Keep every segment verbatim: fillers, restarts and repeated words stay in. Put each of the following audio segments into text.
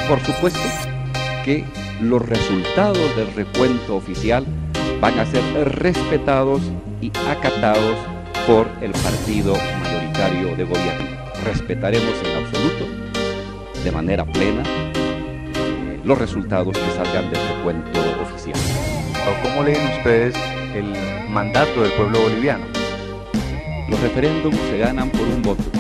por supuesto que los resultados del recuento oficial van a ser respetados y acatados por el partido mayoritario de gobierno. Respetaremos en absoluto, de manera plena, eh, los resultados que salgan del recuento oficial. ¿Cómo leen ustedes el mandato del pueblo boliviano? Los referéndums se ganan por un voto,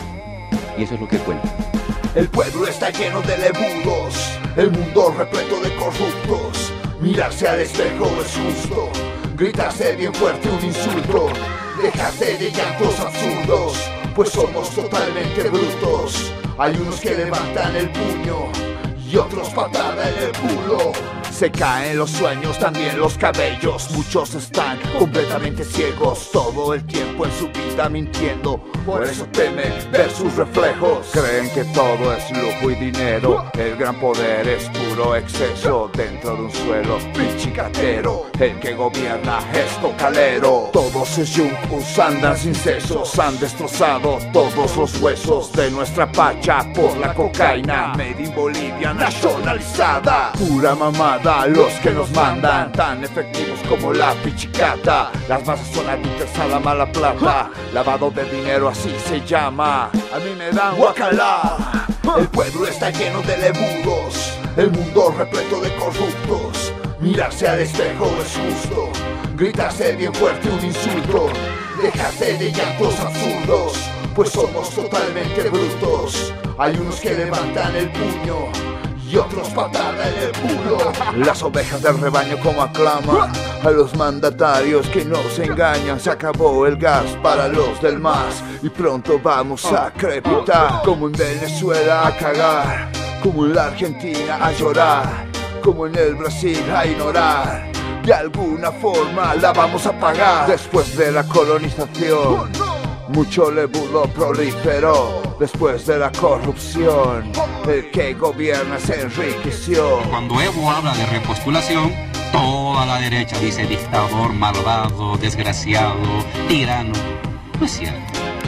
y eso es lo que cuenta. El pueblo está lleno de lebudos, el mundo repleto de corruptos. Mirarse al espejo es justo, gritarse bien fuerte un insulto, dejarse de llantos absurdos, pues somos totalmente brutos. Hay unos que levantan el puño y otros patada en el culo. Se caen los sueños, también los cabellos. Muchos están completamente ciegos, todo el tiempo en su vida mintiendo. Por eso temen ver sus reflejos. Creen que todo es lujo y dinero. El gran poder es puro exceso dentro de un suelo pichicatero. El que gobierna es cocalero. Todos esos yuncos andan sin sesos, han destrozado todos los huesos de nuestra pacha por la cocaína. Made in Bolivia nacionalizada. Pura mamada los que nos mandan, tan efectivos como la pichicata. Las masas son adictas a la mala plata, lavado de dinero así se llama. A mí me dan guacala. El pueblo está lleno de lebudos, el mundo repleto de corruptos. Mirarse al espejo es justo, gritarse bien fuerte un insulto, dejarse de llantos absurdos, pues somos totalmente brutos. Hay unos que levantan el puño y otros patada en el culo. Las ovejas del rebaño como aclaman a los mandatarios que nos engañan. Se acabó el gas para los del MAS y pronto vamos a crepitar. Como en Venezuela a cagar, como en la Argentina a llorar, como en el Brasil a ignorar. De alguna forma la vamos a pagar. Después de la colonización, mucho lebudo proliferó. Después de la corrupción, el que gobierna se enriqueció. Cuando Evo habla de repostulación, toda la derecha dice dictador, malvado, desgraciado, tirano. No es cierto.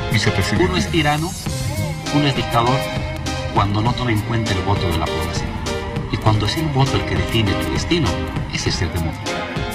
Uno es tirano, uno es dictador cuando no toma en cuenta el voto de la población. Y cuando es el voto el que define tu destino, ese es el demócrata.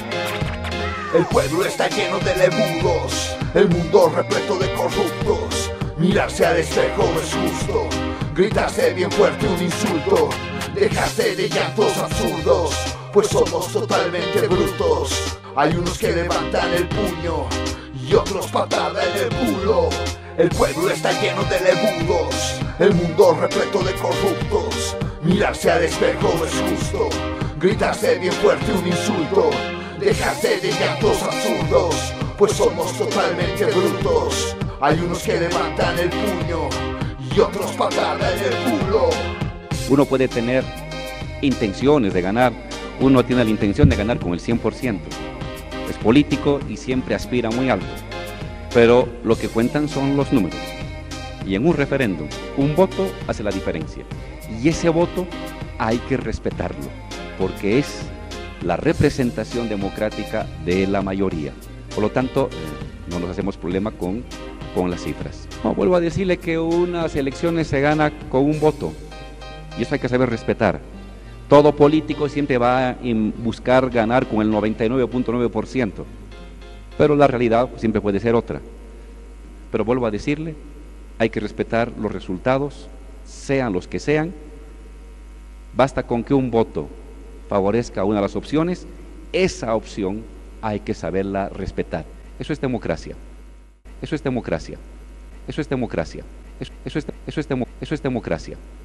El pueblo está lleno de lebudos, el mundo repleto de corruptos. Mirarse al espejo es justo, gritarse bien fuerte un insulto, dejarse de llantos absurdos, pues somos totalmente brutos. Hay unos que levantan el puño y otros patada en el culo. El pueblo está lleno de lebudos, el mundo repleto de corruptos. Mirarse al espejo es justo, gritarse bien fuerte un insulto, dejarse de llantos absurdos, pues somos totalmente brutos. Hay unos que levantan el puño y otros patada en el culo. Uno puede tener intenciones de ganar, uno tiene la intención de ganar con el cien por ciento. Es político y siempre aspira muy alto, pero lo que cuentan son los números. Y en un referéndum, un voto hace la diferencia. Y ese voto hay que respetarlo, porque es la representación democrática de la mayoría. Por lo tanto, no nos hacemos problema con, con las cifras. No, vuelvo a decirle que unas elecciones se gana con un voto, y eso hay que saber respetar. Todo político siempre va a buscar ganar con el noventa y nueve punto nueve por ciento, pero la realidad siempre puede ser otra. Pero vuelvo a decirle, hay que respetar los resultados, sean los que sean. Basta con que un voto favorezca una de las opciones, esa opción hay que saberla respetar. Eso es democracia. Eso es democracia. Eso es democracia. Eso, eso es, eso es, demo, eso es democracia.